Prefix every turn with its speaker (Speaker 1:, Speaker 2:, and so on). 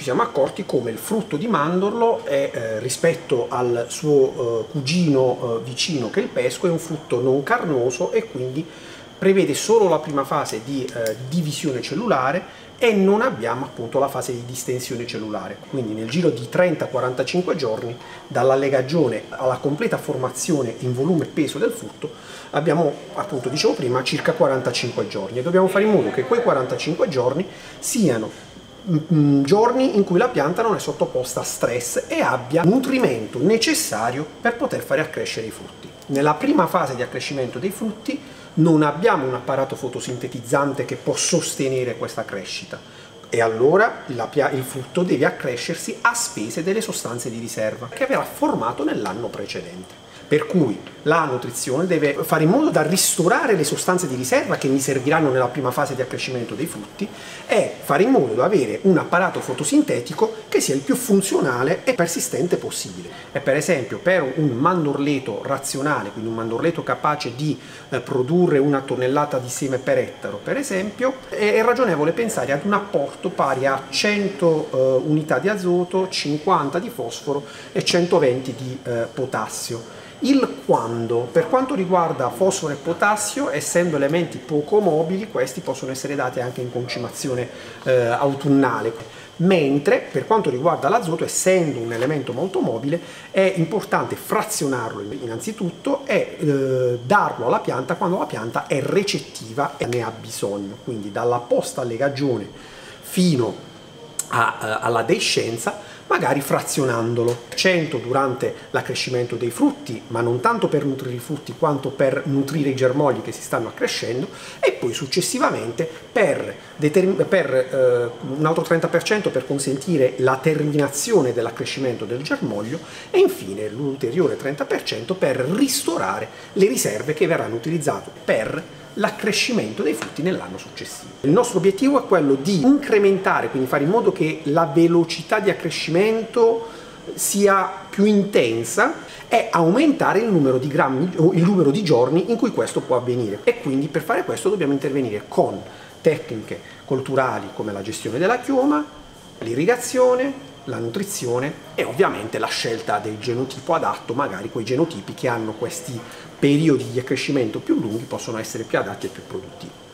Speaker 1: siamo accorti come il frutto di mandorlo è, rispetto al suo cugino vicino che è il pesco, è un frutto non carnoso e quindi prevede solo la prima fase di divisione cellulare e non abbiamo appunto la fase di distensione cellulare. Quindi nel giro di 30-45 giorni, dalla legagione alla completa formazione in volume e peso del frutto, abbiamo appunto, dicevo prima, circa 45 giorni e dobbiamo fare in modo che quei 45 giorni siano giorni in cui la pianta non è sottoposta a stress e abbia il nutrimento necessario per poter fare accrescere i frutti. Nella prima fase di accrescimento dei frutti non abbiamo un apparato fotosintetizzante che può sostenere questa crescita e allora il frutto deve accrescersi a spese delle sostanze di riserva che avrà formato nell'anno precedente. Per cui la nutrizione deve fare in modo da ristorare le sostanze di riserva che mi serviranno nella prima fase di accrescimento dei frutti e fare in modo da avere un apparato fotosintetico che sia il più funzionale e persistente possibile. E per esempio per un mandorleto razionale, quindi un mandorleto capace di produrre 1 tonnellata di seme per ettaro, per esempio, è ragionevole pensare ad un apporto pari a 100 unità di azoto, 50 di fosforo e 120 di potassio. Il quando, per quanto riguarda fosforo e potassio, essendo elementi poco mobili, questi possono essere dati anche in concimazione autunnale, mentre per quanto riguarda l'azoto, essendo un elemento molto mobile, è importante frazionarlo innanzitutto e darlo alla pianta quando la pianta è recettiva e ne ha bisogno, quindi dalla posta allegagione fino alla deiscenza, magari frazionandolo. 100 durante l'accrescimento dei frutti, ma non tanto per nutrire i frutti quanto per nutrire i germogli che si stanno accrescendo, e poi successivamente per un altro 30% per consentire la terminazione dell'accrescimento del germoglio e infine l'ulteriore 30% per ristorare le riserve che verranno utilizzate per l'accrescimento dei frutti nell'anno successivo. Il nostro obiettivo è quello di incrementare, quindi fare in modo che la velocità di accrescimento sia più intensa e aumentare il numero di grammi o il numero di giorni in cui questo può avvenire. E quindi per fare questo dobbiamo intervenire con tecniche colturali come la gestione della chioma, l'irrigazione, la nutrizione e ovviamente la scelta del genotipo adatto. Magari quei genotipi che hanno questi periodi di accrescimento più lunghi possono essere più adatti e più produttivi.